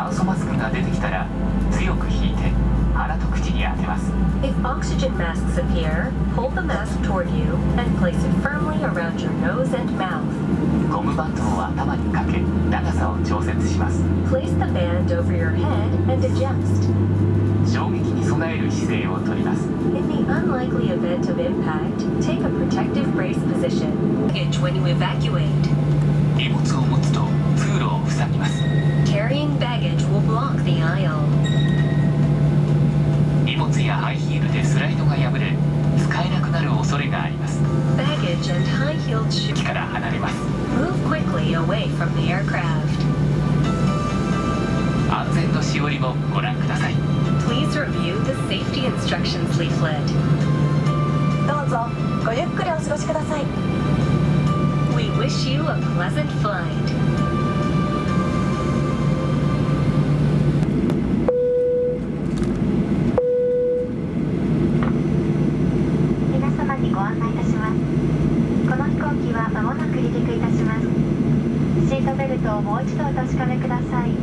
酸素マスクが出てきたら強く引いて鼻と口に当てます。 If oxygen masks appear, hold the mask toward you and place it firmly around your nose and mouth. ゴムバンドを頭にかけ長さを調節します。 Place the band over your head and adjust. 衝撃に備える姿勢をとります。 In the unlikely event of impact, take a protective brace position. Baggage when you evacuate. 荷物を持つと通路を塞ぎます。 Carrying baggage will block the aisle. 荷物やハイヒールでスライドが破れ使えなくなる恐れがあります。 Baggage and high-heeled shoes. 機から離れます。 Move quickly away from the aircraft. 安全のしおりをご覧ください。 Please review the safety instructions leaflet. どうぞごゆっくりお過ごしください。 We wish you a pleasant flight. 皆様にご案内いたします。この飛行機は間もなく離陸いたします。シートベルトをもう一度お確かめください。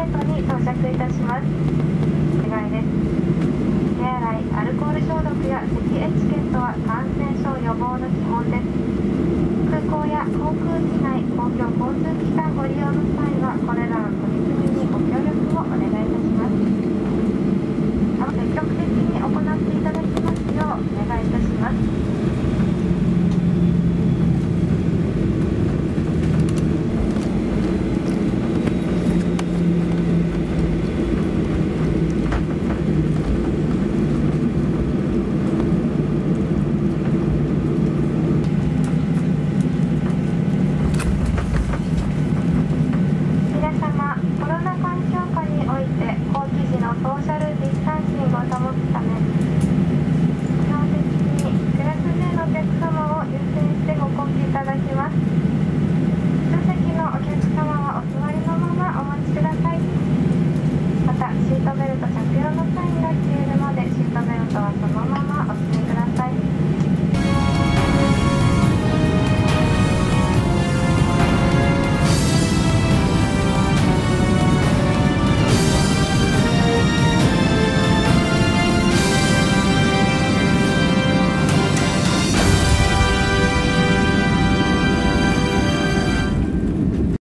ートに到着いたします。お願いです。手洗い、アルコール消毒や席エチケットは感染症予防の基本です。空港や航空機内、公共交通機